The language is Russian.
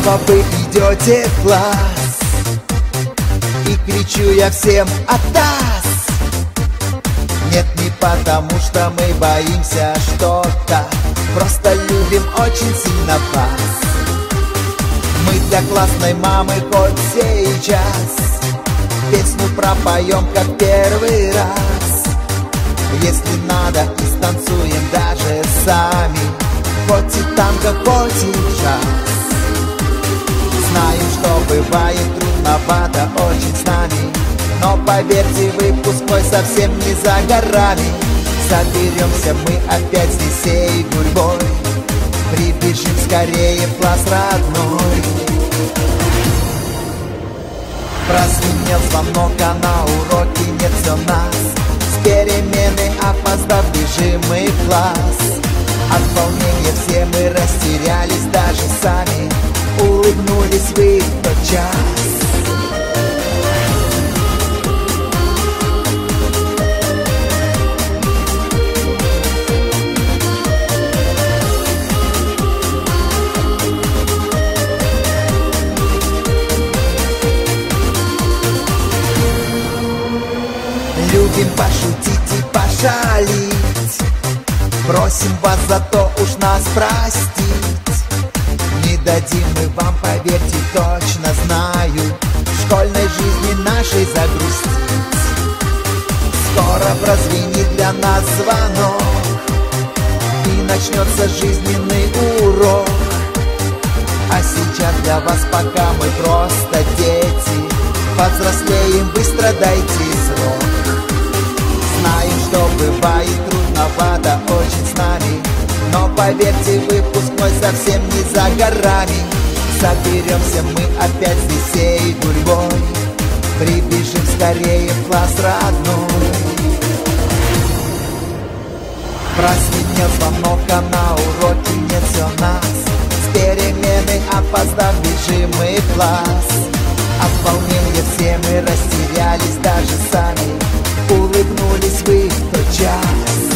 снова вы идете в класс, и кричу я всем «Атас!». Нет, не потому что мы боимся что-то, просто любим очень сильно вас. Мы для классной мамы хоть сейчас песню пропоем как первый раз. Если надо, и станцуем даже сами, хоть и танго, хоть и джаз. Знаем, что бывает трудновато очень с нами, но поверьте, выпускной совсем не за горами. Соберемся мы опять здесь всей гурьбой, прибежим скорее в класс родной. Прозвенел звонок, а на уроке нет все нас. С перемены опоздав, бежим мы в класс. От волнения все мы растерялись даже сами, улыбнулись вы в тот час. Любим пошутить и пошалить, просим вас за то уж нас простить. Не дадим мы вам, поверьте, точно знаю, в школьной жизни нашей загрустить. Скоро прозвенит для нас звонок, и начнется жизненный урок. А сейчас для вас пока мы просто дети, повзрослеем быстро, дайте срок. Знаем, что бывает трудновато очень с нами, но поверьте, выпускной совсем не за горами. Соберемся мы опять здесь всей гурьбой, прибежим скорее в класс родной. Прозвенел звонок, а на уроке нет все нас. С перемены опоздав, бежим мы в класс. От волнения все мы растерялись даже сами, улыбнулись вы в тот час.